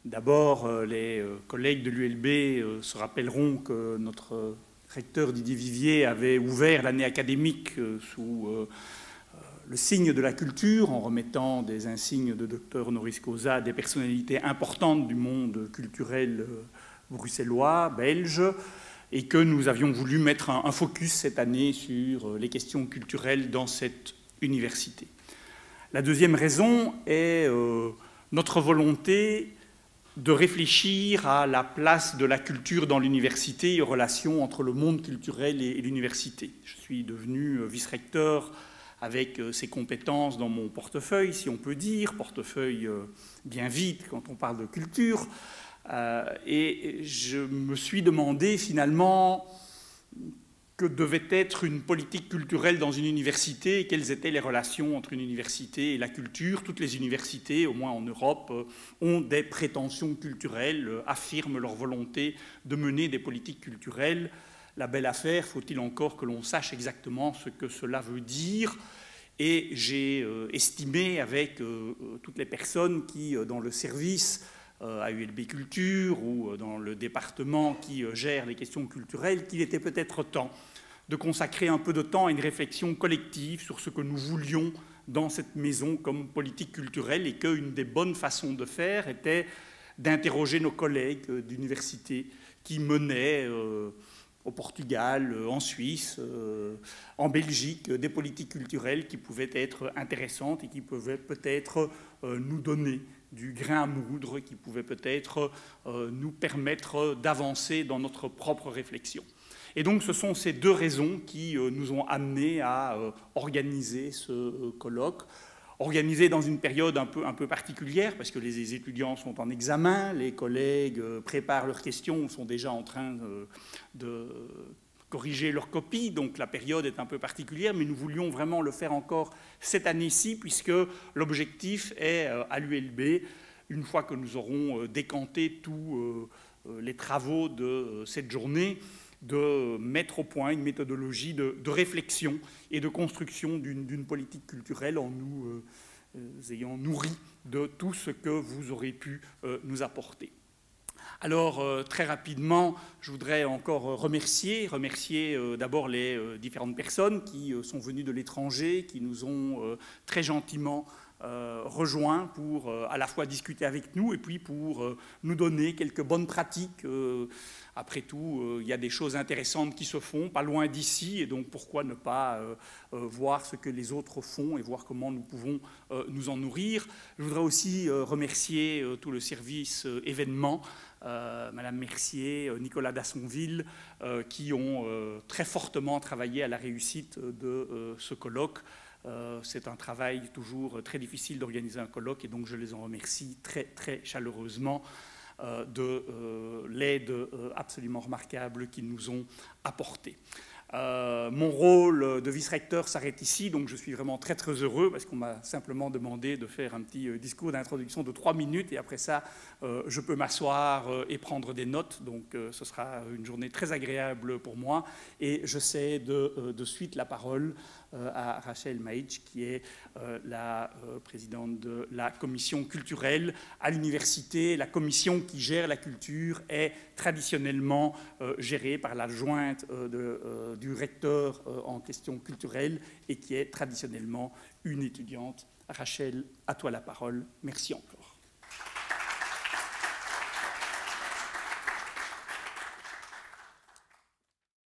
D'abord, les collègues de l'ULB se rappelleront que notre recteur Didier Vivier avait ouvert l'année académique sous le signe de la culture, en remettant des insignes de docteur honoris causa à des personnalités importantes du monde culturel bruxellois, belge, et que nous avions voulu mettre un focus cette année sur les questions culturelles dans cette université. La deuxième raison est notre volonté de réfléchir à la place de la culture dans l'université et aux relations entre le monde culturel et l'université. Je suis devenu vice-recteur avec ces compétences dans mon portefeuille, si on peut dire, portefeuille bien vide quand on parle de culture, et je me suis demandé finalement que devait être une politique culturelle dans une université et quelles étaient les relations entre une université et la culture. Toutes les universités, au moins en Europe, ont des prétentions culturelles, affirment leur volonté de mener des politiques culturelles. La belle affaire, faut-il encore que l'on sache exactement ce que cela veut dire. Et j'ai estimé avec toutes les personnes qui, dans le service à ULB Culture ou dans le département qui gère les questions culturelles, qu'il était peut-être temps de consacrer un peu de temps à une réflexion collective sur ce que nous voulions dans cette maison comme politique culturelle et qu'une des bonnes façons de faire était d'interroger nos collègues d'université qui menaient au Portugal, en Suisse, en Belgique, des politiques culturelles qui pouvaient être intéressantes et qui pouvaient peut-être nous donner du grain à moudre, qui pouvaient peut-être nous permettre d'avancer dans notre propre réflexion. Et donc ce sont ces deux raisons qui nous ont amenés à organiser ce colloque, organisé dans une période un peu particulière, parce que les étudiants sont en examen, les collègues préparent leurs questions, sont déjà en train de corriger leurs copies, donc la période est un peu particulière, mais nous voulions vraiment le faire encore cette année-ci, puisque l'objectif est, à l'ULB, une fois que nous aurons décanté tous les travaux de cette journée, de mettre au point une méthodologie de réflexion et de construction d'une politique culturelle en nous ayant nourri de tout ce que vous aurez pu nous apporter. Alors, très rapidement, je voudrais encore remercier d'abord les différentes personnes qui sont venues de l'étranger, qui nous ont très gentiment rejoints pour à la fois discuter avec nous et puis pour nous donner quelques bonnes pratiques. Après tout, il y a des choses intéressantes qui se font, pas loin d'ici, et donc pourquoi ne pas voir ce que les autres font et voir comment nous pouvons nous en nourrir. Je voudrais aussi remercier tout le service événements, Madame Mercier, Nicolas Dassonville, qui ont très fortement travaillé à la réussite de ce colloque. C'est un travail toujours très difficile d'organiser un colloque et donc je les en remercie très, très chaleureusement de l'aide absolument remarquable qu'ils nous ont apportée. Mon rôle de vice-recteur s'arrête ici, donc je suis vraiment très très heureux parce qu'on m'a simplement demandé de faire un petit discours d'introduction de 3 minutes et après ça je peux m'asseoir et prendre des notes, donc ce sera une journée très agréable pour moi et je cède de suite la parole à Rachel Maïch qui est la présidente de la commission culturelle à l'université. La commission qui gère la culture est traditionnellement gérée par l'adjointe du recteur en questions culturelles et qui est traditionnellement une étudiante. Rachel, à toi la parole. Merci encore.